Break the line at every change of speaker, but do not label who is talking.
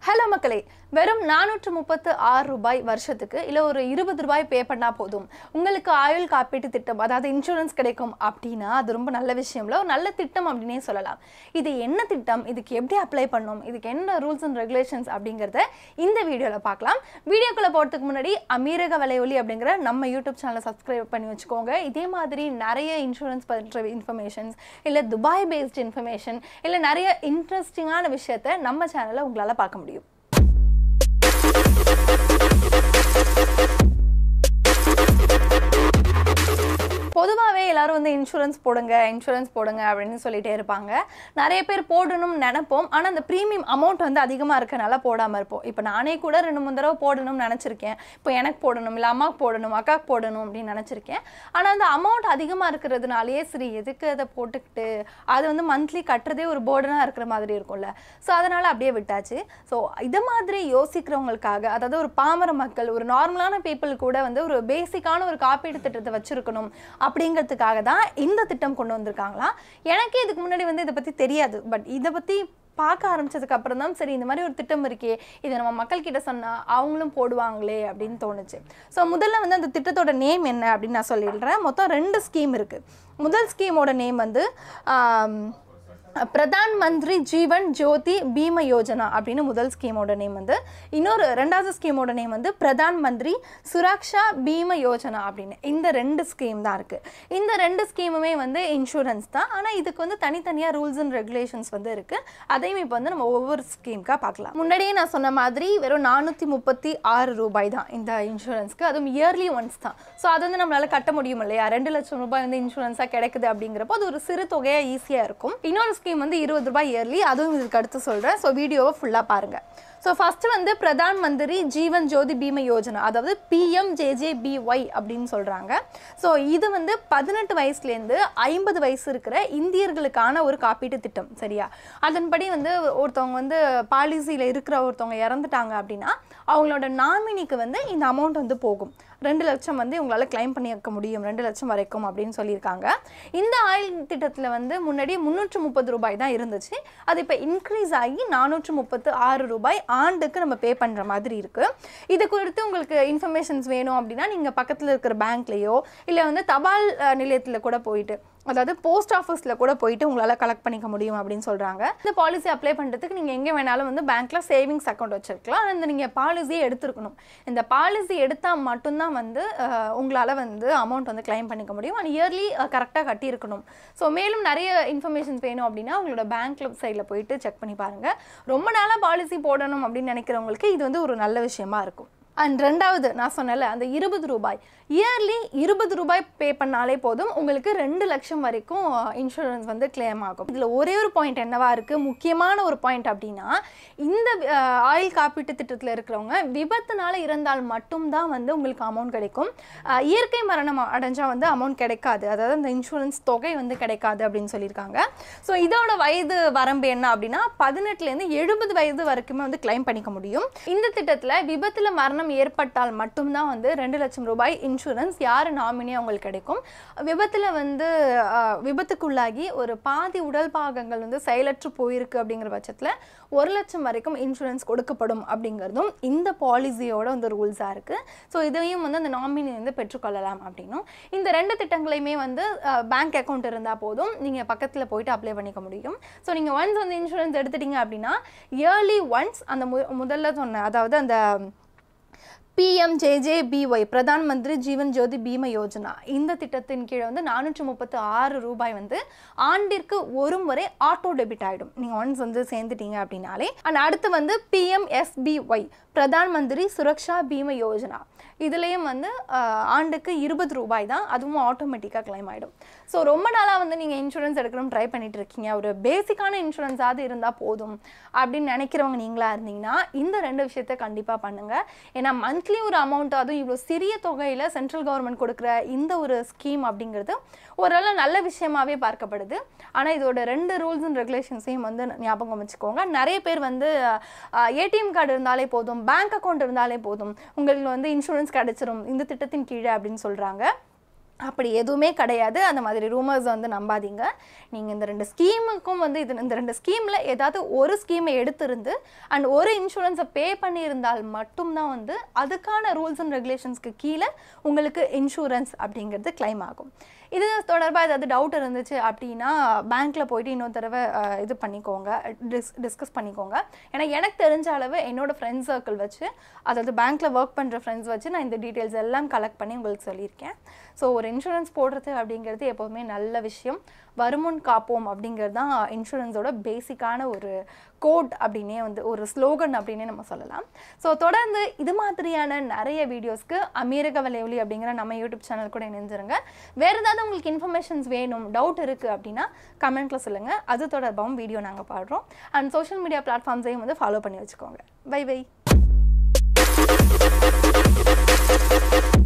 Hello மக்களே, வெறும் 436 ரூபாய் வருஷத்துக்கு இல்லை ஒரு 20 ரூபாய் பே பண்ணால் போதும் உங்களுக்கு ஆயுள் காப்பீட்டு திட்டம், அதாவது இன்சூரன்ஸ் கிடைக்கும் அப்படின்னா அது ரொம்ப நல்ல விஷயம்ல, ஒரு நல்ல திட்டம் அப்படின்னே சொல்லலாம். இது என்ன திட்டம், இதுக்கு எப்படி அப்ளை பண்ணணும், இதுக்கு என்ன ரூல்ஸ் அண்ட் ரெகுலேஷன்ஸ் அப்படிங்கிறத இந்த வீடியோவில் பார்க்கலாம். வீடியோக்குள்ளே போகிறதுக்கு முன்னாடி ameeragavalai.oli அப்படிங்கிற நம்ம யூடியூப் சேனலை சப்ஸ்கிரைப் பண்ணி வச்சுக்கோங்க. இதே மாதிரி நிறைய இன்சூரன்ஸ் பற்றி இன்ஃபர்மேஷன்ஸ், இல்லை துபாய் பேஸ்ட் இன்ஃபர்மேஷன், இல்லை நிறைய இன்ட்ரெஸ்டிங்கான விஷயத்தை நம்ம சேனலில் உங்களால் பார்க்க முடியும். பொதுவாகவே எல்லாரும் வந்து இன்சூரன்ஸ் போடுங்க அப்படின்னு சொல்லிட்டே இருப்பாங்க. நிறைய பேர் போடணும்னு நினைப்போம், ஆனால் அந்த ப்ரீமியம் அமௌண்ட் வந்து அதிகமாக இருக்கனால போடாமல் இருப்போம். இப்போ நானே கூட 2-3 தடவை போடணும்னு நினச்சிருக்கேன். இப்போ எனக்கு போடணும், இல்லை அம்மாவுக்கு போடணும், அக்காவுக்கு போடணும் அப்படின்னு நினச்சிருக்கேன். ஆனால் அந்த அமௌண்ட் அதிகமாக இருக்கிறதுனாலே சரி எதுக்கு அதை போட்டுக்கிட்டு அது வந்து மந்த்லி கட்டுறதே ஒரு போர்டனாக இருக்கிற மாதிரி இருக்கும்ல. ஸோ அதனால் அப்படியே விட்டாச்சு. ஸோ இதை மாதிரி யோசிக்கிறவங்களுக்காக, அதாவது ஒரு பாமர மக்கள், ஒரு நார்மலான பீப்புள் கூட வந்து ஒரு பேசிக்கான ஒரு காப்பீடு திட்டத்தை வச்சுருக்கணும் அப்படிங்கிறதுக்காக தான் இந்த திட்டம் கொண்டு வந்திருக்காங்களா. எனக்கே இதுக்கு முன்னாடி வந்து இதை பற்றி தெரியாது. பட் இதை பற்றி பார்க்க ஆரம்பிச்சதுக்கு அப்புறம் தான் சரி இந்த மாதிரி ஒரு திட்டம் இருக்கே, இதை நம்ம மக்கள்கிட்ட சொன்னால் அவங்களும் போடுவாங்களே அப்படின்னு தோணுச்சு. ஸோ முதல்ல வந்து அந்த திட்டத்தோட நேம் என்ன அப்படின்னு நான் சொல்லிடுறேன். மொத்தம் 2 ஸ்கீம் இருக்குது. முதல் ஸ்கீமோட நேம் வந்து பிரதான் மந்திரி ஜீவன் ஜோதி பீம யோஜனா அப்படின்னு முதல் ஸ்கீமோட நேம் வந்து. ரெண்டாவது ஸ்கீமோட நேம் வந்து பிரதான் மந்திரி சுரக்ஷாபிமயோஜனா அப்படின்னு. இந்த 2 ஸ்கீம் தான் இருக்குது. இந்த 2 ஸ்கீமுமே வந்து இன்சூரன்ஸ் தான். ஆனால் இதுக்கு வந்து தனித்தனியாக ரூல்ஸ் அண்ட் ரெகுலேஷன்ஸ் வந்து இருக்குது. அதையும் இப்போ வந்து நம்ம ஒவ்வொரு ஸ்கீமுக்காக பார்க்கலாம். முன்னாடியே நான் சொன்ன மாதிரி வெறும் 436 ரூபாய் தான் இந்த இன்சூரன்ஸ்க்கு. அதுவும் இயர்லி ஒன்ஸ் தான். ஸோ அது வந்து நம்மளால் கட்ட முடியும் இல்லையா. 2 லட்சம் ரூபாய் வந்து இன்சூரன்ஸாக கிடைக்குது அப்படிங்கிறப்போ அது ஒரு சிறு தொகையாக ஈஸியாக இருக்கும். இன்னொரு ஸ்கீம் வந்து 20 ரூபாய் இயர்லி, அதுவும் இதுக்கு அடுத்து சொல்கிறேன். ஸோ வீடியோவை ஃபுல்லாக பாருங்கள். ஸோ ஃபஸ்ட்டு வந்து பிரதான் மந்திரி ஜீவன் ஜோதி பீம யோஜனா, அதாவது pmjjby அப்படின்னு சொல்கிறாங்க. ஸோ இது வந்து 18 வயசுலேருந்து 50 வயசு இருக்கிற இந்தியர்களுக்கான ஒரு காப்பீட்டு திட்டம், சரியா. அதன்படி வந்து ஒருத்தவங்க வந்து பாலிசியில் இருக்கிற ஒருத்தவங்க இறந்துட்டாங்க அப்படின்னா அவங்களோட நாமினிக்கு வந்து இந்த அமௌண்ட் வந்து போகும். 2 லட்சம் வந்து உங்களால் கிளைம் பண்ணி வைக்க முடியும், 2 லட்சம் வரைக்கும் அப்படின்னு சொல்லியிருக்காங்க. இந்த ஆயுள் திட்டத்தில் வந்து முன்னாடி 330 ரூபாய் தான் இருந்துச்சு. அது இப்போ இன்க்ரீஸ் ஆகி 436 ரூபாய் ஆண்டுக்கு நம்ம பே பண்ணுற மாதிரி இருக்குது. இது குறித்து உங்களுக்கு இன்ஃபர்மேஷன்ஸ் வேணும் அப்படின்னா நீங்கள் பக்கத்தில் இருக்கிற பேங்க்லேயோ இல்லை வந்து தபால் நிலையத்தில் கூட போயிட்டு, அதாவது போஸ்ட் ஆஃபீஸில் கூட போயிட்டு உங்களால் கலெக்ட் பண்ணிக்க முடியும் அப்படின்னு சொல்கிறாங்க. இந்த பாலிசி அப்ளை பண்ணுறதுக்கு நீங்கள் எங்கே வேணாலும் வந்து பேங்க்கில் சேவிங்ஸ் அக்கௌண்ட் வச்சுருக்கலாம். ஆனால் நீங்கள் பாலிசியை எடுத்துருக்கணும். இந்த பாலிசி எடுத்தால் மட்டும்தான் வந்து உங்களால் வந்து அமௌண்ட் வந்து கிளைம் பண்ணிக்க முடியும். அண்ட் இயர்லி கரெக்டாக கட்டியிருக்கணும். ஸோ மேலும் நிறைய இன்ஃபர்மேஷன்ஸ் வேணும் அப்படின்னா உங்களோட பேங்க் சைடில் போயிட்டு செக் பண்ணி பாருங்கள். ரொம்ப நாளாக பாலிசி போடணும் அப்படின்னு நினைக்கிறவங்களுக்கு இது வந்து ஒரு நல்ல விஷயமா இருக்கும். அண்ட் ரெண்டாவது நான் சொன்னல அந்த 20 ரூபாய் இயர்லி 20 ரூபாய் பே பண்ணாலே போதும் உங்களுக்கு 2 லட்சம் வரைக்கும் இன்சூரன்ஸ் வந்து கிளைம் ஆகும். இதில் ஒரே ஒரு பாயிண்ட் என்னவா இருக்குது, முக்கியமான ஒரு பாயிண்ட் அப்படின்னா, இந்த ஆயுள் காப்பீட்டு திட்டத்தில் இருக்கிறவங்க விபத்துனால இறந்தால் மட்டும்தான் வந்து உங்களுக்கு அமௌண்ட் கிடைக்கும். இயற்கை மரணம் அடைஞ்சால் வந்து அமௌண்ட் கிடைக்காது, அதாவது அந்த இன்சூரன்ஸ் தொகை வந்து கிடைக்காது அப்படின்னு சொல்லியிருக்காங்க. ஸோ இதோட வயது வரம்பு என்ன அப்படின்னா 18லேருந்து 70 வயது வரைக்குமே வந்து கிளைம் பண்ணிக்க முடியும். இந்த திட்டத்தில் விபத்தில் மரணம் ஏற்பட்டால் மட்டும்தான் வந்து 2 லட்சம் ரூபாய் இன்சூரன்ஸ் யார் நாமினி அவங்களுக்கு கிடைக்கும். விபத்தில் வந்து விபத்துக்குள்ளாகி ஒரு பாதி உடல் பாகங்கள் வந்து செயலற்று போயிருக்கு அப்படிங்கிற பட்சத்தில் 1 லட்சம் வரைக்கும் இன்சூரன்ஸ் கொடுக்கப்படும் அப்படிங்கிறதும் இந்த பாலிசியோட வந்து ரூல்ஸாக இருக்குது. ஸோ இதையும் வந்து அந்த நாமினி வந்து பெற்றுக்கொள்ளலாம் அப்படின்னும். இந்த 2 திட்டங்களையுமே வந்து பேங்க் அக்கௌண்ட் இருந்தால் போதும் நீங்கள் பக்கத்தில் போயிட்டு அப்ளை பண்ணிக்க முடியும். ஸோ நீங்கள் ஒன்ஸ் வந்து இன்சூரன்ஸ் எடுத்துட்டீங்க அப்படின்னா இயர்லி ஒன்ஸ் அந்த முதல்ல சொன்ன, அதாவது அந்த pmjjby பிரதான் மந்திரி ஜீவன் ஜோதி பீம யோஜனா, இந்த திட்டத்தின் கீழே வந்து 436 ரூபாய் வந்து ஆண்டிற்கு ஒரு முறை ஆட்டோ டெபிட் ஆகிடும். நீங்கள் ஒன்ஸ் வந்து சேர்ந்துட்டீங்க அப்படின்னாலே. அண்ட் அடுத்து வந்து pmsby பிரதான் மந்திரி சுரக்ஷாபிமயோஜனா, இதுலேயும் வந்து ஆண்டுக்கு 20 ரூபாய் தான், அதுவும் ஆட்டோமேட்டிக்காக கிளைம் ஆகிடும். ஸோ ரொம்ப நாளாக வந்து நீங்கள் இன்சூரன்ஸ் எடுக்கணும்னு ட்ரை பண்ணிட்டு இருக்கீங்க, ஒரு பேசிக்கான இன்சூரன்ஸாவது இருந்தால் போதும் அப்படின்னு நினைக்கிறவங்க நீங்களாக இருந்தீங்கன்னா இந்த 2 விஷயத்தை கண்டிப்பாக பண்ணுங்கள். ஏன்னா மந்த்லி ஒரு அமௌண்ட், அதுவும் இவ்வளோ சிறிய தொகையில் சென்ட்ரல் கவர்மெண்ட் கொடுக்குற இந்த ஒரு ஸ்கீம் அப்படிங்கிறது ஓரளவு நல்ல விஷயமாகவே பார்க்கப்படுது. ஆனால் இதோட 2 ரூல்ஸ் அண்ட் ரெகுலேஷன்ஸையும் வந்து ஞாபகம் வச்சுக்கோங்க. நிறைய பேர் வந்து ஏடிஎம் கார்டு இருந்தாலே போதும், பேங்க் அக்கௌண்ட் இருந்தாலே போதும் உங்களுக்கு வந்து இன்சூரன்ஸ் கிடைச்சிரும் இந்த திட்டத்தின் கீழே அப்படின்னு சொல்கிறாங்க. அப்படி எதுவுமே கிடையாது. அந்த மாதிரி ரூமர்ஸ் வந்து நம்பாதீங்க. நீங்கள் இந்த 2 ஸ்கீமுக்கும் வந்து இந்த 2 ஸ்கீமில் ஏதாவது ஒரு ஸ்கீமை எடுத்திருந்து அண்ட் ஒரு இன்சூரன்ஸை பே பண்ணியிருந்தால் மட்டும்தான் வந்து அதுக்கான ரூல்ஸ் அண்ட் ரெகுலேஷன்ஸ்க்கு கீழே உங்களுக்கு இன்சூரன்ஸ் அப்படிங்கிறது கிளைம் ஆகும். இது தொடர்பாக ஏதாவது டவுட் இருந்துச்சு அப்படின்னா பேங்க்கில் போயிட்டு இன்னொரு தடவை இது பண்ணிக்கோங்க, டிஸ்கஸ் பண்ணிக்கோங்க. ஏன்னா எனக்கு தெரிஞ்ச அளவு என்னோடய ஃப்ரெண்ட்ஸ் சர்க்கிள் வச்சு, அதாவது பேங்க்கில் ஒர்க் பண்ணுற ஃப்ரெண்ட்ஸ் வச்சு நான் இந்த டீட்டெயில்ஸ் எல்லாம் கலெக்ட் பண்ணி உங்களுக்கு சொல்லியிருக்கேன். ஸோ ஒரு இன்சூரன்ஸ் போடுறது அப்படிங்கிறது எப்போதுமே நல்ல விஷயம். வருமுன் காப்போம் அப்படிங்கிறது தான் இன்சூரன்ஸோட பேசிக்கான ஒரு கோட் அப்படின்னே வந்து ஒரு ஸ்லோகன் அப்படின்னே நம்ம சொல்லலாம். ஸோ தொடர்ந்து இது மாதிரியான நிறைய வீடியோஸ்க்கு அமீரகவலை.oli அப்படிங்கிற நம்ம யூடியூப் சேனல் கூட இணைஞ்சிருங்க. வேறு ஏதாவது உங்களுக்கு இன்ஃபர்மேஷன்ஸ் வேணும், டவுட் இருக்குது அப்படின்னா கமெண்ட்டில் சொல்லுங்கள். அது தொடர்பாகவும் வீடியோ நாங்கள் பாடுறோம். அண்ட் சோஷியல் மீடியா பிளாட்ஃபார்ம்ஸையும் வந்து ஃபாலோ பண்ணி வச்சுக்கோங்க. Bye by.